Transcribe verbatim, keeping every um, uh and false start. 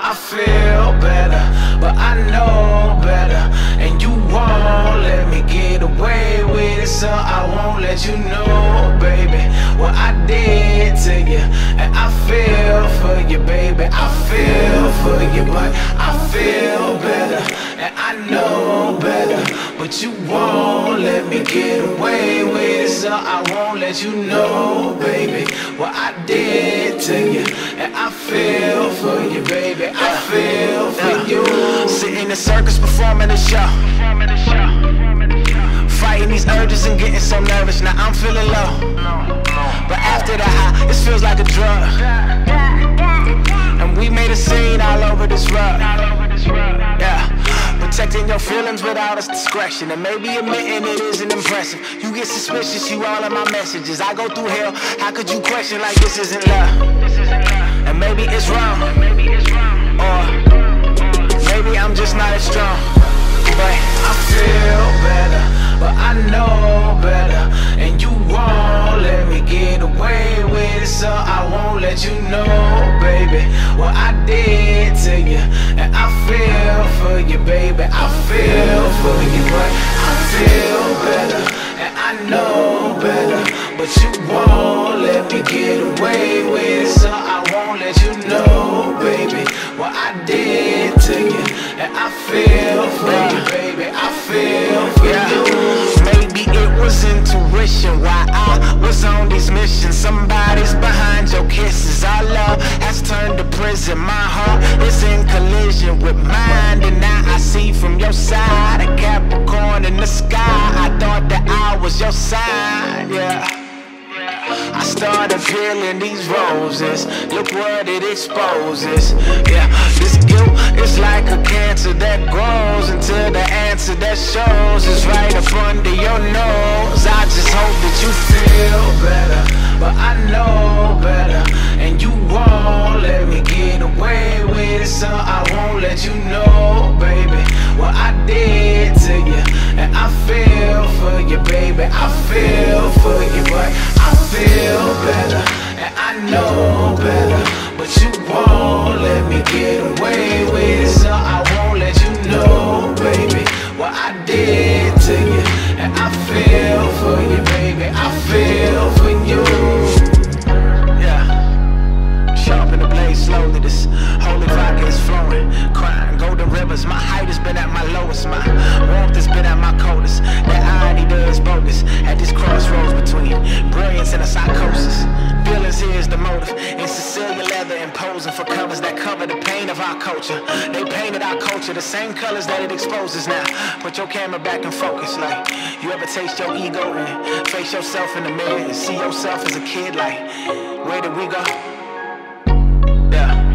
I feel better, but I know better. And you won't let me get away with it, so I won't let you know, baby, what I did to you. And I feel for you, baby, I feel for you, but I feel better, and I know better. But you won't let me get away with it, so I won't let you know, baby, what I did to you. And I feel for you, baby, I feel for you. Sitting in the circus performing a show, fighting these urges and getting so nervous. Now I'm feeling low, but after the high, this feels like a drug. And we made a scene all over this rug. Yeah, protecting your feelings without us discretion, and maybe admitting it isn't impressive. You get suspicious, you all of my messages. I go through hell, how could you question like this isn't love? And maybe it's wrong, or maybe I'm just not as strong. But I feel better, but I know better. And you won't let me get away with it, so I won't let you know, baby, what I did to you. And I feel for you, baby, I feel for you, but I feel better, and I know better. But you won't let me get away with it, so I won't let you know, baby, what I did to you. And I feel for you, baby, I feel for you. Maybe it was intuition why I was on these missions. Somebody's behind your kisses. Our love has turned to prison. My heart is in collision with mine, and now I see from your side a Capricorn in the sky. I thought that I was your sign, yeah. I started peeling these roses, look what it exposes. Yeah, this guilt is like a cancer that grows until the answer that shows is right up under your nose. I just hope that you feel better, but I know better. And you won't let me get away with it, so I won't let you know, baby, what I did to you. And I feel for you, baby, I feel for you, but I feel better, and I know better. But you won't let me get away with it, so I won't let you know, baby, what I did to you. And I feel for you, baby, I feel for you. Yeah, sharpen the blade slowly, this holy vodka is flowing, crying golden rivers. My height has been at my lowest, my warmth has been at my coldest. That irony does bogus at this crossroads between brilliance and a psychosis. Feelings here is the motive. In Sicilian leather imposing for covers that cover the pain of our culture. They painted our culture the same colors that it exposes now. Put your camera back in focus. Like, you ever taste your ego and face yourself in the mirror and see yourself as a kid? Like, where did we go? Yeah.